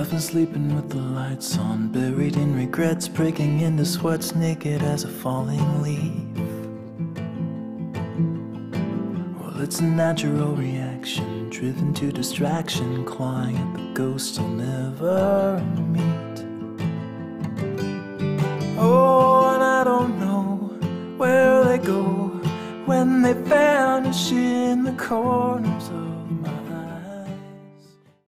often sleeping with the lights on, buried in regrets, breaking into sweats, naked as a falling leaf. Well, it's a natural reaction, driven to distraction, clawing at the ghosts I'll never meet. Oh, and I don't know where they go when they vanish in the corner